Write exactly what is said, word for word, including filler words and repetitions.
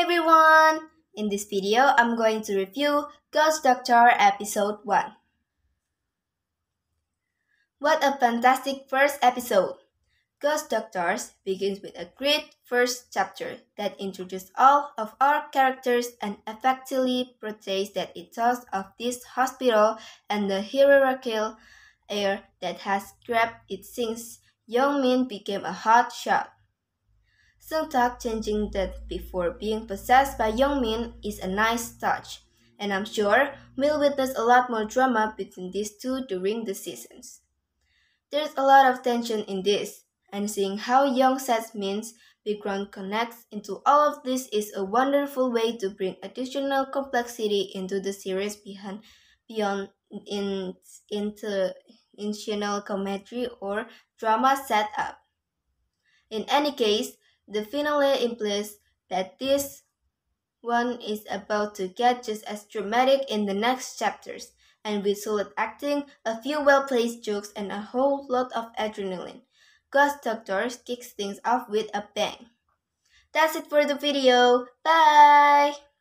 everyone! In this video, I'm going to review Ghost Doctor Episode one. What a fantastic first episode! Ghost Doctors begins with a great first chapter that introduces all of our characters and effectively portrays that ethos of this hospital and the hierarchical air that has grabbed it since Young-min became a hot shot. Seung-tak changing death before being possessed by Young-min is a nice touch, and I'm sure we'll witness a lot more drama between these two during the seasons. There's a lot of tension in this, and seeing how Young-set's Min's background connects into all of this is a wonderful way to bring additional complexity into the series beyond, beyond in, into intentional comedy or drama setup. In any case, the finale implies that this one is about to get just as dramatic in the next chapters, and with solid acting, a few well-placed jokes, and a whole lot of adrenaline. Ghost Doctors kicks things off with a bang. That's it for the video. Bye!